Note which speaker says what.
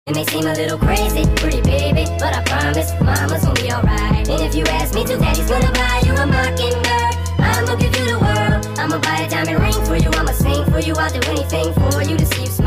Speaker 1: It may seem a little crazy, pretty baby, but I promise mama's gonna be alright. And if you ask me to, daddy's gonna buy you a mockingbird. I'ma give you the world, I'ma buy a diamond ring for you, I'ma sing for you, I'll do anything for you to see you smile.